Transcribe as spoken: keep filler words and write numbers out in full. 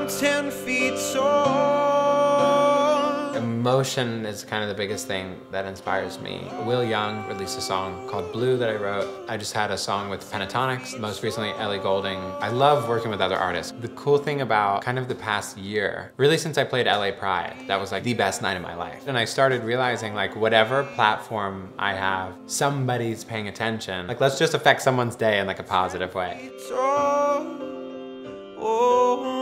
I'm ten feet tall. Emotion is kind of the biggest thing that inspires me. Will Young released a song called Blue that I wrote. I just had a song with Pentatonics, most recently Ellie Goulding. I love working with other artists. The cool thing about kind of the past year, really since I played L A Pride, that was like the best night of my life. And I started realizing like whatever platform I have, somebody's paying attention. Like let's just affect someone's day in like a positive way. Oh.